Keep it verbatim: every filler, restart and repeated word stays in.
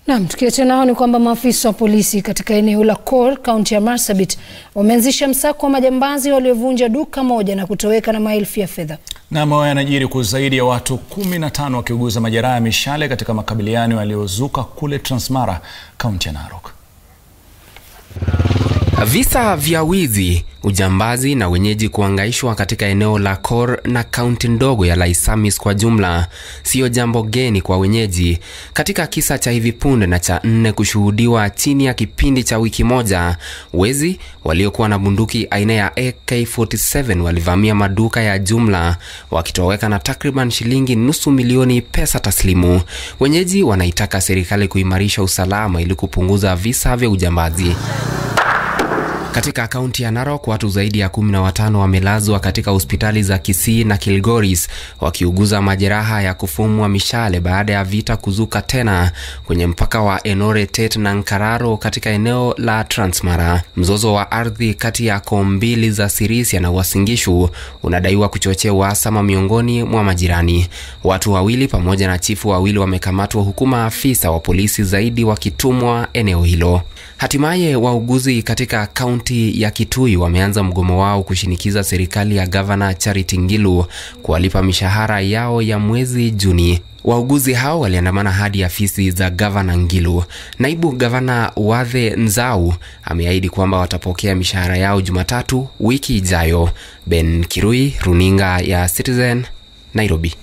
Naam, tukiacha nao ni kwamba maafisa wa polisi katika eneo la Kor, kaunti ya Marsabit, wameanzisha msako wa majambazi waliovunja duka moja na kutoweka na maelfu ya fedha. Na mawe yanajiri kwa zaidi ya watu kumi na tano wakiuguza majeraha ya mishale katika makabiliano yaliyozuka kule Transmara, kaunti ya Narok. Visa vya wizi, ujambazi na wenyeji kuangaishwa katika eneo la Kor na kaunti ndogo ya Laisamis kwa jumla sio jambo geni kwa wenyeji. Katika kisa cha hivi punde na cha nne kushuhudiwa chini ya kipindi cha wiki moja, wezi waliokuwa na bunduki aina ya A K arobaini na saba walivamia maduka ya jumla wakitoweka na takriban shilingi nusu milioni pesa taslimu. Wenyeji wanaitaka serikali kuimarisha usalama ili kupunguza visa vya ujambazi. Katika kaunti ya Narok, watu zaidi ya kumi na watano wamelazwa katika hospitali za Kisii na Kilgoris wakiuguza majeraha ya kufumwa mishale baada ya vita kuzuka tena kwenye mpaka wa Inooro na Nkararo katika eneo la Transmara. Mzozo wa ardhi kati ya koo mbili za Sirisia na Uasin Gishu unadaiwa kuchochea uhasama miongoni mwa majirani. Watu wawili pamoja na chifu wawili wamekamatwa huku maafisa wa polisi zaidi wakitumwa eneo hilo. Hatimaye wauguzi katika kaunti ya Kikuyu wameanza mgomo wao kushinikiza serikali ya Governor Charity Ngilu kuwalipa mishahara yao ya mwezi Juni. Wauguzi hao waliandamana hadi afisi za Governor Ngilu. Naibu Governor Wathe Nzau ameahidi kwamba watapokea mishahara yao Jumatatu wiki ijayo. Ben Kirui, runinga ya Citizen, Nairobi.